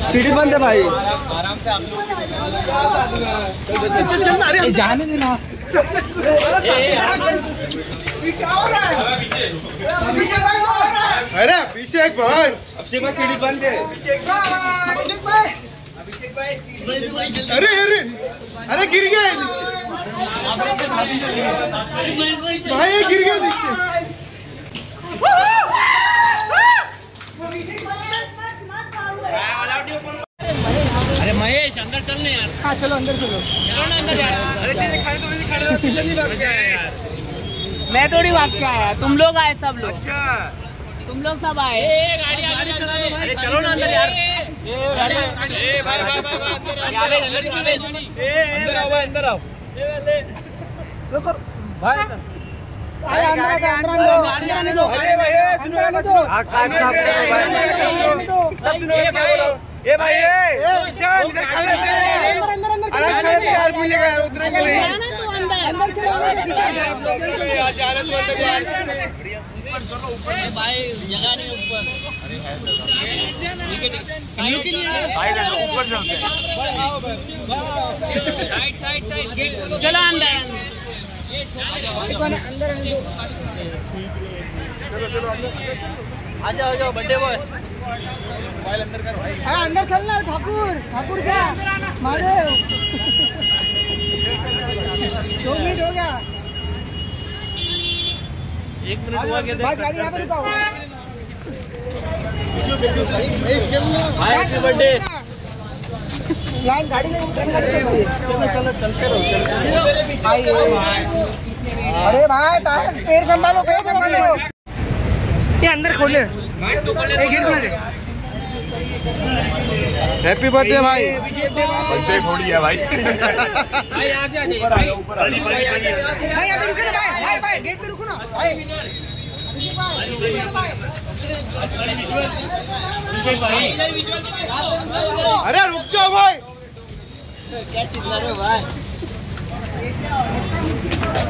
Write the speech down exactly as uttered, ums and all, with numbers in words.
सीढ़ी बंद है भाई। आराम से आप लोग चल चल अरे जाने देना। अरे अभिषेक भाई, अभिषेक भाई सीढ़ी बंद है। अभिषेक भाई, अभिषेक भाई, अरे अरे अरे गिर गए भाई, ये गिर गया नीचे। अरे महेश अंदर चलने यार। हाँ चलो अंदर चलो। चलो ना अंदर यार। अरे तेरे खाने तो वैसे खड़े हो, पीछे नहीं भाग गया यार। मैं थोड़ी भाग के आया, तुम लोग आए सब लोग। अच्छा तुम लोग सब आए। गाड़ी गाड़ी चला दो भाई। चलो ना अंदर यार। ए भाई भाई भाई अंदर चले, अंदर आओ भाई, अंदर आओ। रुको भाई अरे अंदर आ जा, अंदर आने दो, अंदर आने दो। अरे भाई सुनो ना तो आकाश साहब को भाई सब सुनो क्या बोलो। ए भाई ए ईशान इधर खड़े थे, अंदर अंदर अंदर अरे खड़े थे यार, मिलेगा यार, उतरेंगे नहीं। अंदर चलो अंदर चलो यार जा रहे तू अंदर यार। भाई जगह नहीं ऊपर। भाई ऊपर चलते हैं। साइड साइड साइड गेट चलो अंदर। अंदर आने दो। आ जाओ जाओ बर्थडे बॉय। मोबाइल अंदर कर भाई। हाँ अंदर चलना ठाकुर, ठाकुर क्या महादेव। दो मिनट हो गया। एक मिनट हुआ क्या? बस गाड़ी यहाँ पे रुकाओ। भाई हैप्पी बर्थडे। लाइन गाड़ी ले, ट्रेन गाड़ी से चलो चलो चलते रहो चलते। अरे भाई पैर संभालो, पैर संभालो। ये अंदर खोले, एक गिर खोले। हैप्पी बर्थडे भाई। बर्थडे थोड़ी है भाई। भाई आ जा ऊपर आ जाओ, ऊपर आ जाओ। भाई अभी रुको ना भाई, भाई भाई गेट पे रुको ना भाई। अरे रुक जाओ भाई। क्या चिल्ला रहे हो भाई?